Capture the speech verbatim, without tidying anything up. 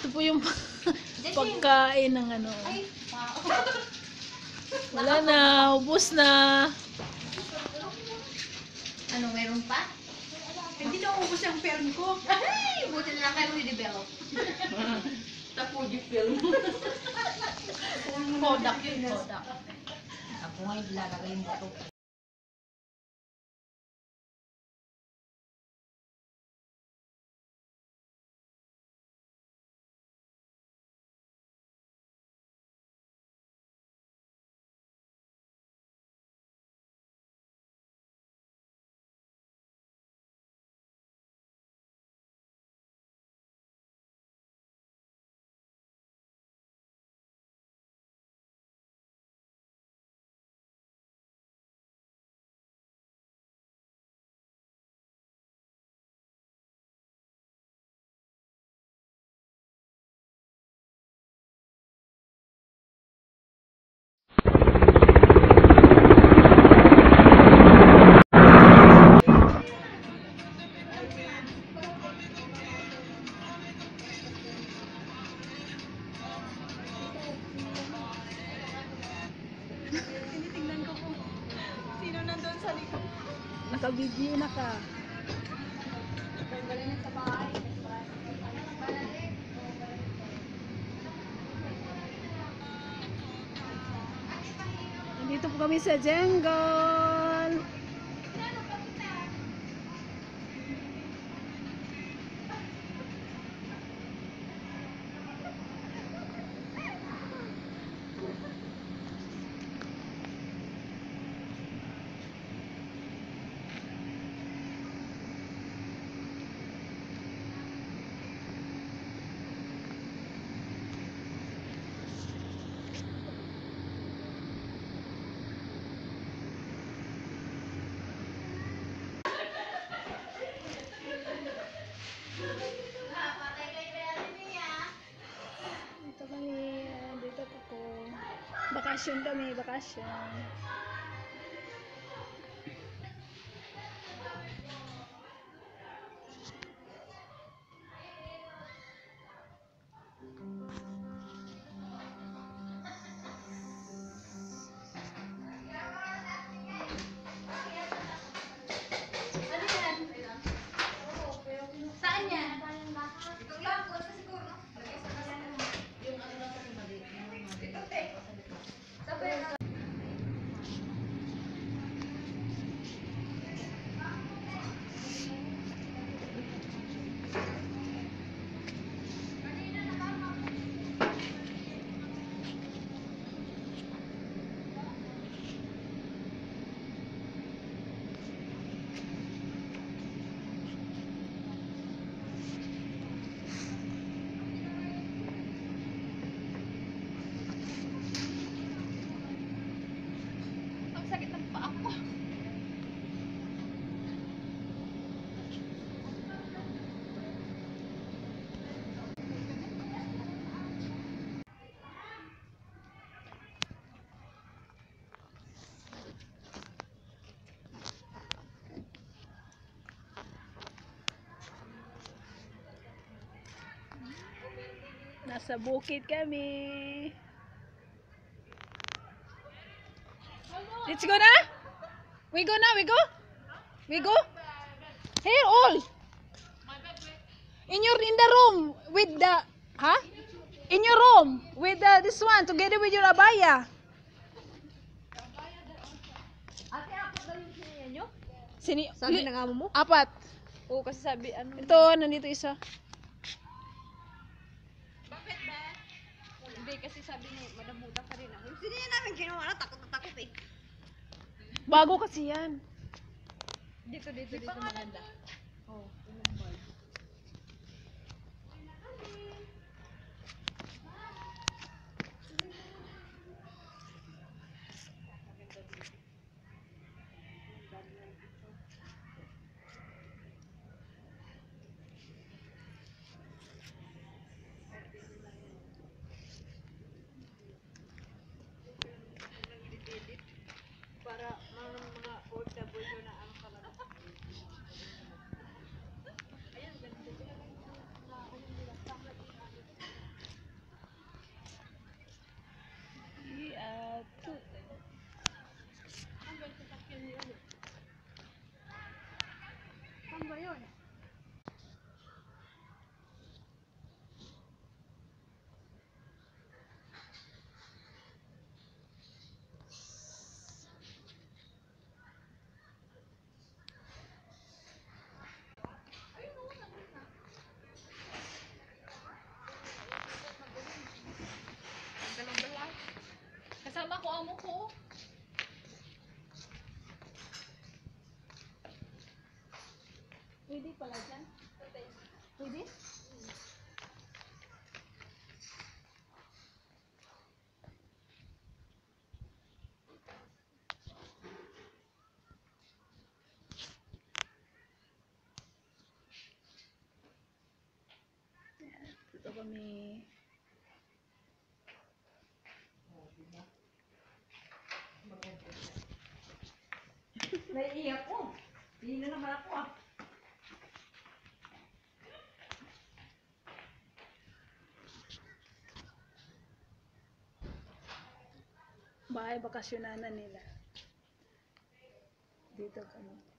Ito po yung pagkain ng ano. Wala na, ubos na. Ano, meron pa? Hindi na ubos yung film ko. Ay, buti na lang kayo i-develop. Tapuji film. Kodak yun, Kodak. Ako ngayon lalagay mo ito. Tinitingnan ko po. Sino nandun sa likod? Naka-video na ka. Tanggalin sa bahay. Nandito po kami sa jungle. Dito kami, ah, dito po po. Bakasyon kami, bakasyon. Saan yan? Itong lang, kung sa siguro. Lagay sa kalan mo. Yung ano lang sa mali. Ito, te. Sabi na. Ang sakit ng paa ko. Nasa bukid kami. Let's go na? We go na, we go? We go? Here all. In your in the room with the huh? In your room with the, this one together with your abaya. Ate, apat na yung siniya nyo? Sini Sabi ng amo mo? apat. Oo, kasi sabi ano. Ito nandito isa. Bakit ba? Hindi, kasi sabi ni Madam Buta pa rin ako. Yung siniya namin ginawa na, takot na takot eh. Bago kasi yan. Dito, dito, dito maganda. Oo, yung bag. Para mga mga O F W na ang kalala. Dito kami. Naiiyak ko. Hindi na naman ako ah. Bahay bakasyonanan nila. Dito kami.